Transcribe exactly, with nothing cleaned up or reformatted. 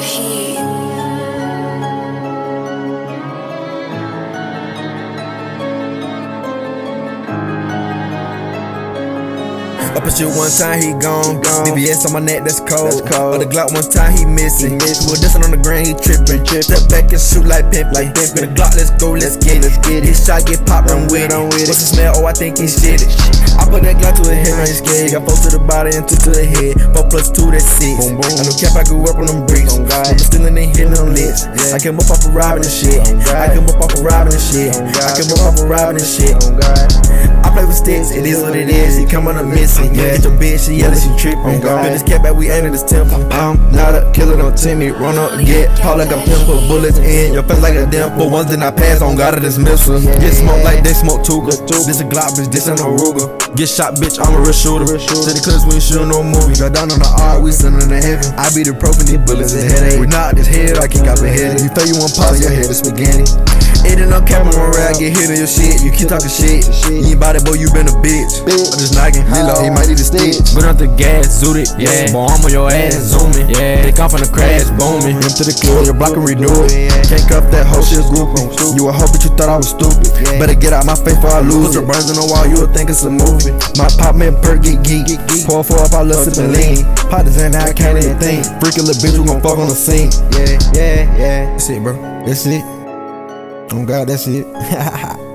that heat. Up a shit one time, he gone. B B S on my neck, that's cold. Or the Glock one time, he missing. Well, this one on the ground, he tripping. Step back and shoot like pimp. Like pimp. The Glock, let's go, let's get it. His shot get popped, run with it. What's the smell? Oh, I think he shit it. I put that Glock to his head, I ain't scared. Got four to the body and two to the head. Four plus two, that's six. I know cap, I grew up on them bricks. I'm stealing and hitting them licks. I came up off of robbing and shit. I came up off of robbing and shit. I came up off of robbing and shit. I play with sticks, it is what it is. He come on a missing. Yeah, get your bitch, she yellin', she trippin'. Put this cap back, we ain't in this temple. I'm not a killer, don't tell me. Run up and get Paul like a pimp, put bullets in your face like a dimple. Ones that I pass on, got a dismissal. Get smoked like they smoke Tuga. This a Glock, bitch, this ain't no Ruger. Get shot, bitch, I'm a real shooter. City clips, we ain't shooting no movie. Got down on the art, we sending to heaven. I be the prof and these bullets is headache. We knock this head, I kick out the head. You throw you one pop, your head is spaghetti. It ain't no camera on rap, get hit on your shit. You keep talking shit. You ain't bout it, boy, you been a bitch. I'm just knocking, hello, he might need a stitch. Put out the gas, zoot it, yeah. Boy, I'm on your ass, zooming, yeah. They come from the crash, booming. Him to the club, your block and redo it. Can't cuff that whole shit grouping. You a hoe, but you thought I was stupid. Better get out my face before I lose it. Put the burns on the wall, you would think it's a movie. My pop man perk get geek. Pour four up, I love sippin' lean. Potters in there, I can't even think. Freakin' little bitch, we gon' fuck on the scene. Yeah, yeah, yeah. That's it, bro. That's it. Oh God, that's it.